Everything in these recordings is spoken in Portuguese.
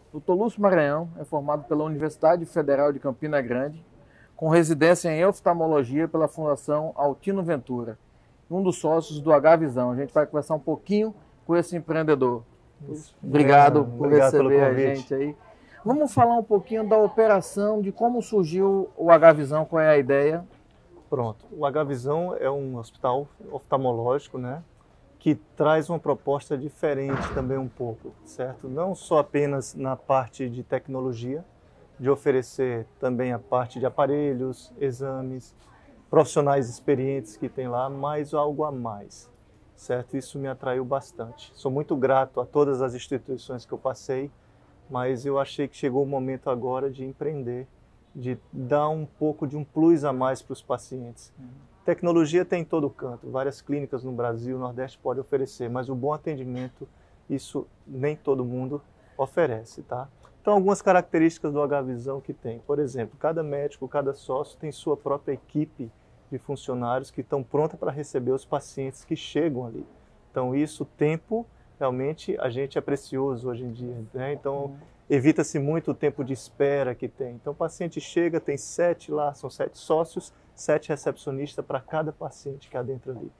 Dr. Lúcio Maranhão é formado pela Universidade Federal de Campina Grande, com residência em oftalmologia pela Fundação Altino Ventura, um dos sócios do H-Visão. A gente vai conversar um pouquinho com esse empreendedor. Obrigado por Obrigado pelo receber a convite. gente aí. Vamos falar um pouquinho da operação, de como surgiu o H-Visão, qual é a ideia? Pronto. O H-Visão é um hospital oftalmológico, né, que traz uma proposta diferente também um pouco, certo? Não só apenas na parte de tecnologia, de oferecer também a parte de aparelhos, exames, profissionais experientes que tem lá, mas algo a mais, certo? Isso me atraiu bastante. Sou muito grato a todas as instituições que eu passei, mas eu achei que chegou o momento agora de empreender, de dar um pouco de um plus a mais para os pacientes. Tecnologia tem em todo canto, várias clínicas no Brasil, no Nordeste podem oferecer, mas o bom atendimento, isso nem todo mundo oferece, tá? Então, algumas características do H-Visão que tem. Por exemplo, cada médico, cada sócio tem sua própria equipe de funcionários que estão pronta para receber os pacientes que chegam ali. Então, isso, tempo, realmente, a gente é precioso hoje em dia, né? Então, evita-se muito o tempo de espera que tem. Então, o paciente chega, tem 7 lá, são 7 sócios, 7 recepcionistas para cada paciente que há dentro ali.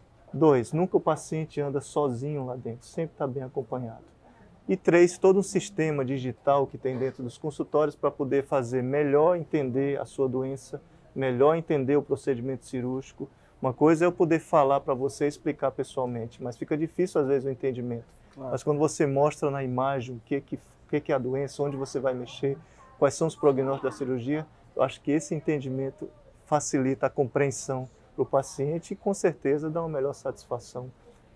2, nunca o paciente anda sozinho lá dentro, sempre está bem acompanhado. E 3, todo um sistema digital que tem dentro dos consultórios para poder fazer melhor entender a sua doença, melhor entender o procedimento cirúrgico. Uma coisa é eu poder falar para você, explicar pessoalmente, mas fica difícil às vezes o entendimento. Claro. Mas quando você mostra na imagem o que é a doença, onde você vai mexer, quais são os prognósticos da cirurgia, eu acho que esse entendimento facilita a compreensão para o paciente e com certeza dá uma melhor satisfação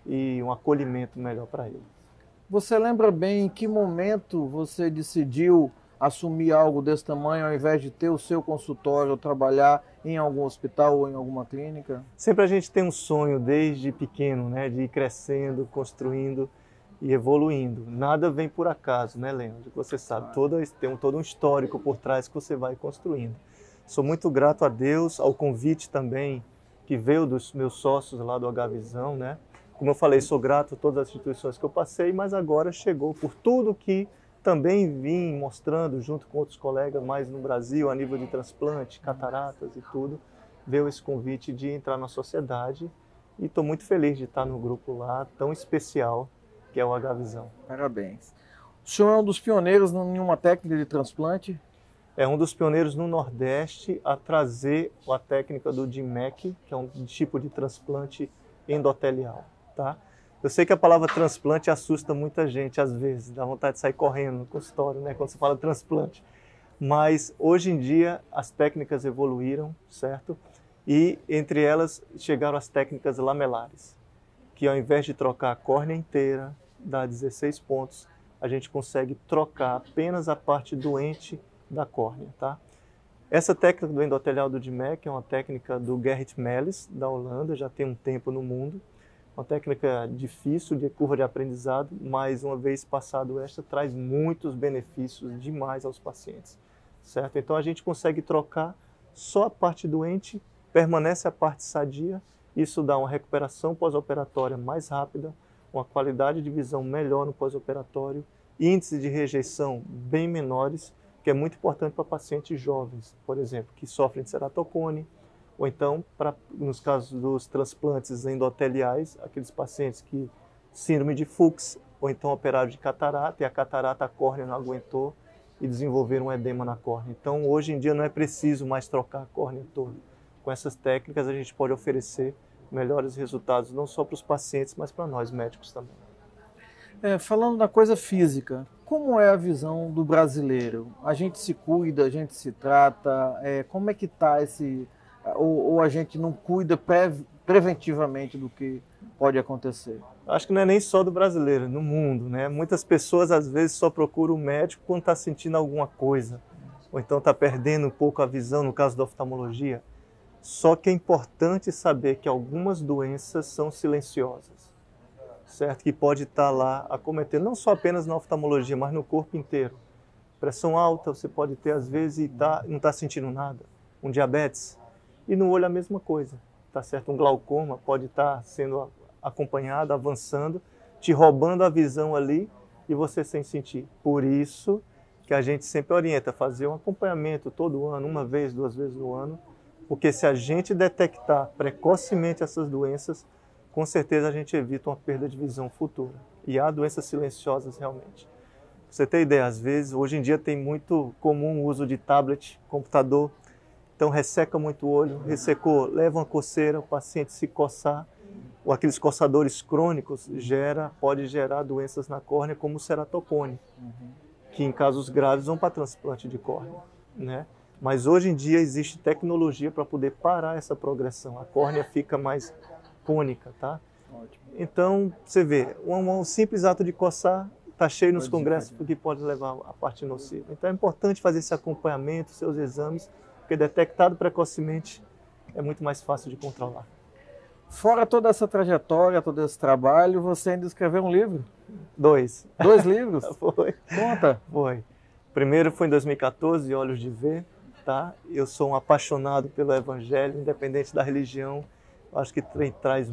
e um acolhimento melhor para ele. Você lembra bem em que momento você decidiu assumir algo desse tamanho ao invés de ter o seu consultório ou trabalhar em algum hospital ou em alguma clínica? Sempre a gente tem um sonho desde pequeno, né, de ir crescendo, construindo e evoluindo. Nada vem por acaso, né, Leandro? Você sabe, tem todo um histórico por trás que você vai construindo. Sou muito grato a Deus, ao convite também que veio dos meus sócios lá do H-Visão, né? Como eu falei, sou grato a todas as instituições que eu passei, mas agora chegou por tudo que também vim mostrando junto com outros colegas mais no Brasil, a nível de transplante, cataratas e tudo, veio esse convite de entrar na sociedade e estou muito feliz de estar no grupo lá tão especial que é o H-Visão. Parabéns. O senhor é um dos pioneiros em uma técnica de transplante? É um dos pioneiros no Nordeste a trazer a técnica do DMEC, que é um tipo de transplante endotelial, tá? Eu sei que a palavra transplante assusta muita gente às vezes, dá vontade de sair correndo no consultório, né, quando você fala transplante. Mas hoje em dia as técnicas evoluíram, certo? E entre elas chegaram as técnicas lamelares, que ao invés de trocar a córnea inteira, dá 16 pontos, a gente consegue trocar apenas a parte doente da córnea, tá? Essa técnica do endotelial do DMEC é uma técnica do Gerrit Melis, da Holanda, já tem um tempo no mundo. Uma técnica difícil, de curva de aprendizado, mas uma vez passado esta, traz muitos benefícios demais aos pacientes, certo? Então a gente consegue trocar só a parte doente, permanece a parte sadia, isso dá uma recuperação pós-operatória mais rápida, uma qualidade de visão melhor no pós-operatório, índices de rejeição bem menores, que é muito importante para pacientes jovens, por exemplo, que sofrem de ceratocone, ou então, nos casos dos transplantes endoteliais, aqueles pacientes que síndrome de Fuchs, ou então operaram de catarata, e a catarata, a córnea não aguentou e desenvolveram um edema na córnea. Então, hoje em dia não é preciso mais trocar a córnea toda. Com essas técnicas a gente pode oferecer melhores resultados, não só para os pacientes, mas para nós médicos também. Falando da coisa física, como é a visão do brasileiro? A gente se cuida, a gente se trata, como é que está esse... Ou a gente não cuida preventivamente do que pode acontecer? Acho que não é nem só do brasileiro, no mundo, né? Muitas pessoas às vezes só procuram o médico quando está sentindo alguma coisa, ou então está perdendo um pouco a visão, no caso da oftalmologia. Só que é importante saber que algumas doenças são silenciosas, certo? Que pode estar lá acometendo, não só apenas na oftalmologia, mas no corpo inteiro. Pressão alta você pode ter às vezes e não está sentindo nada. Um diabetes. E no olho a mesma coisa, tá certo? Um glaucoma pode estar sendo acompanhado, avançando, te roubando a visão ali, e você sem sentir. Por isso que a gente sempre orienta a fazer um acompanhamento todo ano, uma vez, 2 vezes no ano, porque se a gente detectar precocemente essas doenças, com certeza a gente evita uma perda de visão futura. E há doenças silenciosas realmente. Pra você ter ideia, às vezes, hoje em dia tem muito comum o uso de tablet, computador, então resseca muito o olho, ressecou, leva uma coceira, o paciente se coçar, ou aqueles coçadores crônicos, pode gerar doenças na córnea como o ceratocone, que em casos graves vão para transplante de córnea, né? Mas hoje em dia existe tecnologia para poder parar essa progressão, a córnea fica mais cônica, tá? Ótimo. Então, você vê, um simples ato de coçar está cheio nos congressos porque pode levar a parte nociva. Então é importante fazer esse acompanhamento, seus exames, porque detectado precocemente é muito mais fácil de controlar. Fora toda essa trajetória, todo esse trabalho, você ainda escreveu um livro? 2. 2 livros? Foi. Conta. Foi. O primeiro foi em 2014, Olhos de Ver, tá? Eu sou um apaixonado pelo Evangelho, independente da religião. Eu acho que traz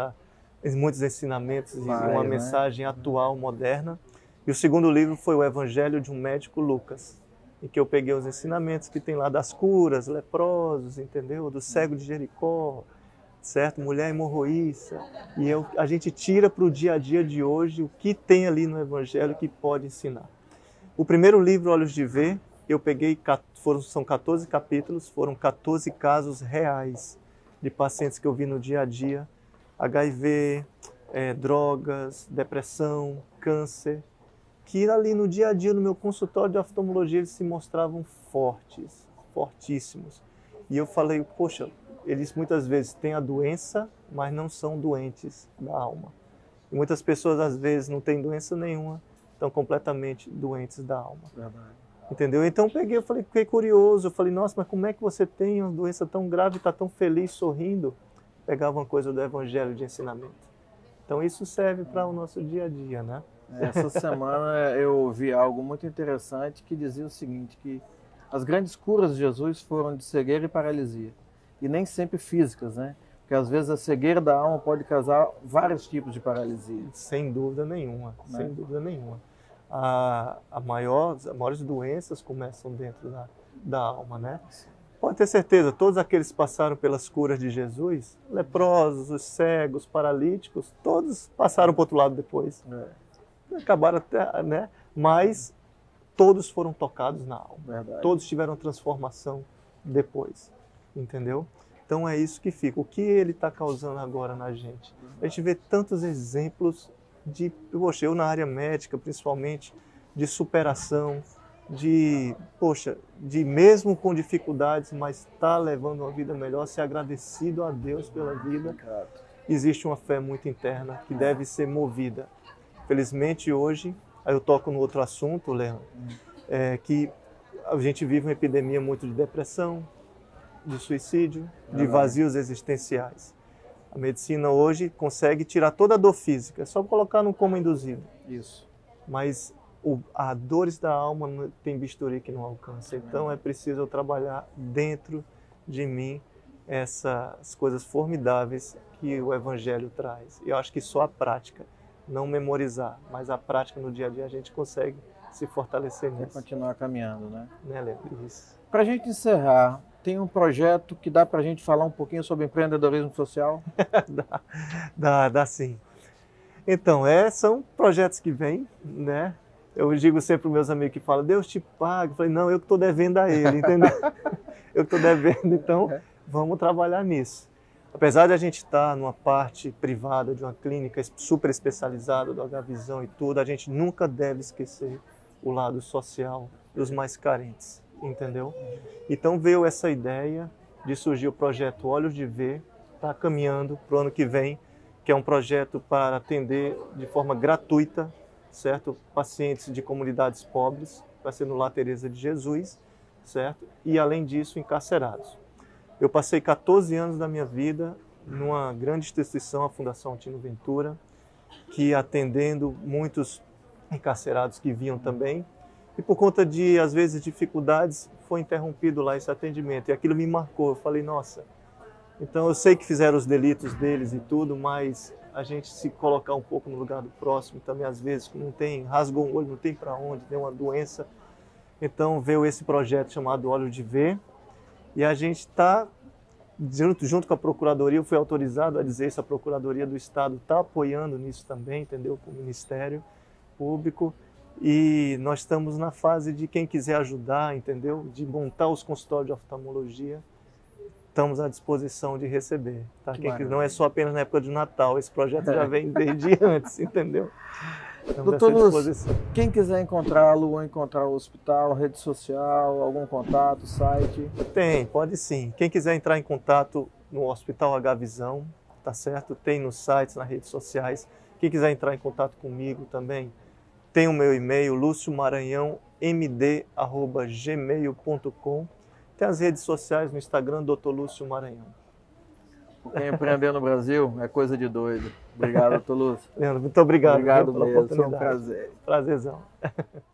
muitos ensinamentos e uma mensagem atual, moderna. E o segundo livro foi o Evangelho de um Médico, Lucas, em que eu peguei os ensinamentos que tem lá das curas, leprosos, entendeu? Do cego de Jericó, certo? Mulher hemorroíça. E a gente tira para o dia a dia de hoje o que tem ali no Evangelho que pode ensinar. O primeiro livro, Olhos de Ver, eu peguei, são 14 capítulos, foram 14 casos reais de pacientes que eu vi no dia a dia, HIV, drogas, depressão, câncer, que ali no dia a dia, no meu consultório de oftalmologia, eles se mostravam fortes, fortíssimos. E eu falei, poxa, eles muitas vezes têm a doença, mas não são doentes da alma. E muitas pessoas, às vezes, não têm doença nenhuma, estão completamente doentes da alma. Verdade. Entendeu? Então eu falei, fiquei curioso, eu falei, nossa, mas como é que você tem uma doença tão grave e está tão feliz, sorrindo? Pegava uma coisa do Evangelho de ensinamento. Então isso serve para o nosso dia a dia, né? Essa semana eu ouvi algo muito interessante que dizia o seguinte, que as grandes curas de Jesus foram de cegueira e paralisia. E nem sempre físicas, né? Porque às vezes a cegueira da alma pode causar vários tipos de paralisia. Sem dúvida nenhuma, Né? sem dúvida nenhuma. As maiores doenças começam dentro da alma, né? Pode ter certeza, todos aqueles que passaram pelas curas de Jesus, leprosos, os cegos, paralíticos, todos passaram para o outro lado depois. Acabaram até, né? Mas todos foram tocados na alma. Verdade. Todos tiveram transformação depois, entendeu? Então é isso que fica. O que ele está causando agora na gente? A gente vê tantos exemplos poxa, eu na área médica, principalmente, de superação, de mesmo com dificuldades, mas está levando uma vida melhor, ser agradecido a Deus pela vida. Existe uma fé muito interna que deve ser movida. Felizmente hoje, aí eu toco no outro assunto, Leandro, que a gente vive uma epidemia muito de depressão, de suicídio, de vazios existenciais. A medicina hoje consegue tirar toda a dor física, é só colocar no coma induzido. Isso. Mas as dores da alma tem bisturi que não alcança. Então é preciso eu trabalhar dentro de mim essas coisas formidáveis que o Evangelho traz. E eu acho que só a prática, não memorizar, mas a prática no dia a dia a gente consegue se fortalecer nisso. Continuar caminhando, né? Né, Leandro? Isso. Para a gente encerrar, tem um projeto que dá para a gente falar um pouquinho sobre empreendedorismo social? Dá sim. Então, são projetos que vêm, né? Eu digo sempre para os meus amigos que falam, Deus te paga. Eu falei, não, eu que estou devendo a ele, entendeu? Eu que estou devendo, então vamos trabalhar nisso. Apesar de a gente estar numa parte privada de uma clínica super especializada, do H-Visão e tudo, a gente nunca deve esquecer o lado social dos mais carentes, entendeu? Então veio essa ideia de surgir o projeto Olhos de Ver, está caminhando para o ano que vem, que é um projeto para atender de forma gratuita, certo? Pacientes de comunidades pobres, vai ser no Lar Teresa de Jesus, certo? E além disso, encarcerados. Eu passei 14 anos da minha vida numa grande instituição, a Fundação Altino Ventura, que atendendo muitos encarcerados que vinham também, e por conta de, às vezes, dificuldades, foi interrompido lá esse atendimento, e aquilo me marcou. Eu falei, nossa, então eu sei que fizeram os delitos deles e tudo, mas a gente se colocar um pouco no lugar do próximo também, às vezes, que não tem, rasgou um olho, não tem para onde, tem uma doença. Então veio esse projeto chamado Olho de Ver, e a gente está, junto com a Procuradoria, eu fui autorizado a dizer isso, a Procuradoria do Estado está apoiando nisso também, entendeu? Com o Ministério Público, e nós estamos na fase de quem quiser ajudar, entendeu? De montar os consultórios de oftalmologia, estamos à disposição de receber, tá? Não é só apenas na época de Natal, esse projeto já vem desde antes, entendeu? Doutor Lúcio, quem quiser encontrá-lo ou encontrar o hospital, rede social, algum contato, site? Tem, pode sim. Quem quiser entrar em contato no Hospital H Visão, tá certo? Tem nos sites, nas redes sociais. Quem quiser entrar em contato comigo também, tem o meu e-mail, luciomaranhãomd@gmail.com. Tem as redes sociais no Instagram, Dr. Lúcio Maranhão. Quem empreender no Brasil é coisa de doido. Obrigado, doutor Lúcio. Leandro, muito obrigado. Obrigado mesmo, foi um prazer. Prazerzão.